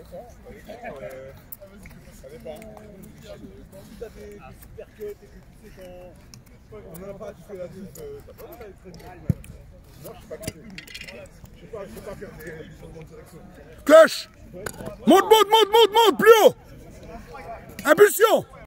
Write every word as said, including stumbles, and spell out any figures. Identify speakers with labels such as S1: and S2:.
S1: dépend. Ça dépend. Euh, ça dépend. Si t'as des, des super cuts et que tu sais quand on n'a pas, tu fais la diff, euh, t'as pas d'aller très bien. Moi, je sais pas cutter. Je sais pas, je sais pas faire des changements de direction.
S2: Cloche. Monte, monte, monte, monte, monte, plus haut. Impulsion.